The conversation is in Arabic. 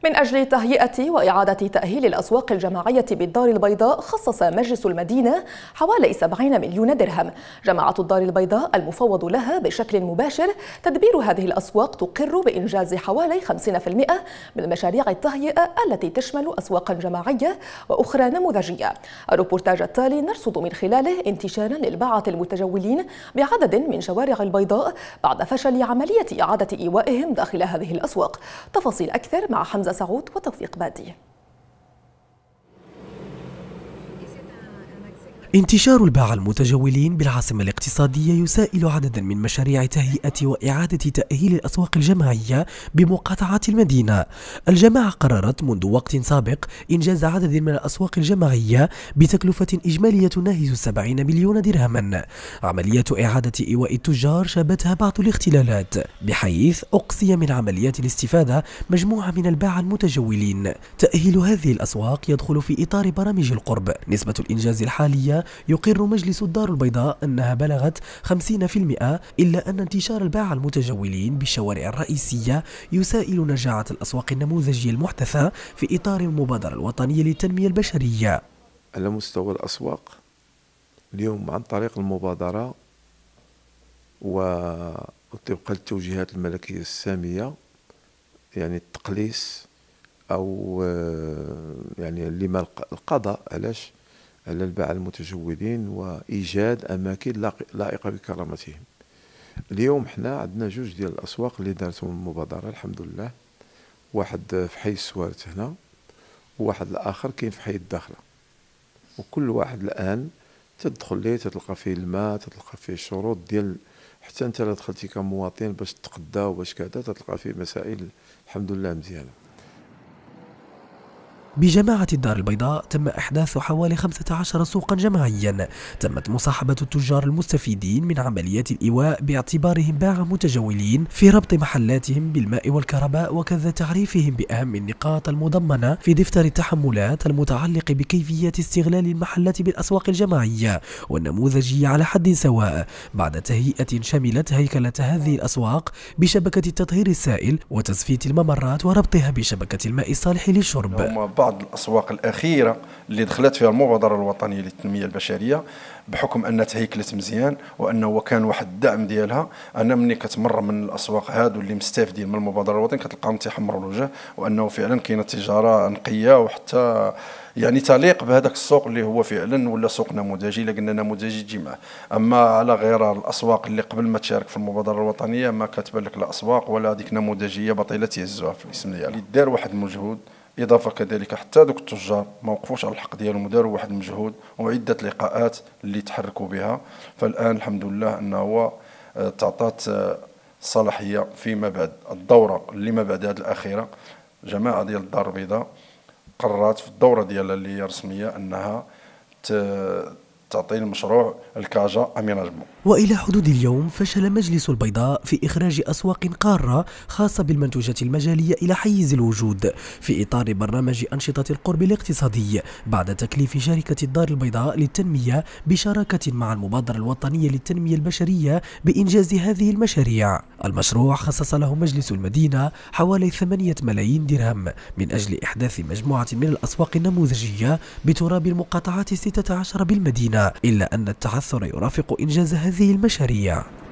من أجل تهيئة وإعادة تأهيل الأسواق الجماعية بالدار البيضاء خصص مجلس المدينة حوالي 70 مليون درهم. جماعة الدار البيضاء المفوض لها بشكل مباشر تدبير هذه الأسواق تقر بإنجاز حوالي 50% من مشاريع التهيئة التي تشمل أسواقا جماعية وأخرى نموذجية. الروبورتاج التالي نرصد من خلاله انتشارا للباعة المتجولين بعدد من شوارع البيضاء بعد فشل عملية إعادة إيوائهم داخل هذه الأسواق. تفاصيل أكثر مع حمزة سعود وتوفيق بادي. انتشار الباعة المتجولين بالعاصمة الاقتصادية يسائل عددا من مشاريع تهيئة وإعادة تأهيل الأسواق الجماعية بمقاطعات المدينة. الجماعة قررت منذ وقت سابق إنجاز عدد من الأسواق الجماعية بتكلفة إجمالية تناهز 70 مليون درهما. عملية إعادة إيواء التجار شابتها بعض الاختلالات، بحيث أقصي من عمليات الاستفادة مجموعة من الباعة المتجولين. تأهيل هذه الأسواق يدخل في إطار برامج القرب. نسبة الإنجاز الحالية يقر مجلس الدار البيضاء أنها بلغت 50%، إلا أن انتشار الباعة المتجولين بالشوارع الرئيسية يسائل نجاعة الأسواق النموذجية المحدثة في إطار المبادرة الوطنية للتنمية البشرية. على مستوى الأسواق اليوم عن طريق المبادرة وطبقا للتوجيهات الملكية السامية، يعني التقليص أو يعني لما القضاء على الباعة المتجولين وإيجاد أماكن لائقة بكرامتهم. اليوم حنا عندنا جوج ديال الأسواق اللي دارتهم المبادرة الحمد لله، واحد في حي السوارت هنا وواحد الآخر كاين في حي الداخلة، وكل واحد الآن تدخل ليه تتلقى فيه الماء، تتلقى فيه الشروط ديال حتى أنت لا دخلتي كمواطن باش تقدا وباش كذا تتلقى فيه مسائل الحمد لله مزيانة. بجماعة الدار البيضاء تم إحداث حوالي 15 سوقا جماعيا تمت مصاحبة التجار المستفيدين من عمليات الإيواء باعتبارهم باعة متجولين في ربط محلاتهم بالماء والكهرباء، وكذا تعريفهم بأهم النقاط المضمنة في دفتر التحملات المتعلق بكيفية استغلال المحلات بالأسواق الجماعية والنموذجية على حد سواء، بعد تهيئة شملت هيكلة هذه الأسواق بشبكة التطهير السائل وتصفية الممرات وربطها بشبكة الماء الصالح للشرب. بعض الأسواق الأخيرة اللي دخلت فيها المبادرة الوطنية للتنمية البشرية بحكم أنها تهيكلت مزيان وأنه كان واحد الدعم ديالها. أنا مني كتمر من الأسواق هادو اللي مستافدين من المبادرة الوطنية كتلقاهم تيحمروا الوجه، وأنه فعلا كاينة تجارة نقية وحتى يعني تليق بهذاك السوق اللي هو فعلا ولا سوق نموذجي. الا قلنا نموذجي تجمع، اما على غير الاسواق اللي قبل ما تشارك في المبادره الوطنيه ما كتبان لك لا اسواق ولا هذيك نموذجيه بطيله تيهزوها في الاسم ديالها. اللي دار واحد المجهود، اضافه كذلك حتى دوك التجار ما وقفوش على الحق ديالهم وداروا واحد المجهود وعده لقاءات اللي تحركوا بها. فالان الحمد لله انه تعطات صلاحيه فيما بعد الدوره اللي ما بعد هذه الاخيره. جماعه ديال الدار البيضاء قررت في الدورة ديالها اللي هي رسمية أنها تعطي المشروع الكاجا أميناجمون. وإلى حدود اليوم فشل مجلس البيضاء في إخراج أسواق قارة خاصة بالمنتوجات المجالية إلى حيز الوجود في إطار برنامج أنشطة القرب الاقتصادي، بعد تكليف شركة الدار البيضاء للتنمية بشراكة مع المبادرة الوطنية للتنمية البشرية بإنجاز هذه المشاريع. المشروع خصص له مجلس المدينة حوالي 8 ملايين درهم من أجل إحداث مجموعة من الأسواق النموذجية بتراب المقاطعات 16 بالمدينة، إلا أن التعثر يرافق إنجاز هذه المشاريع.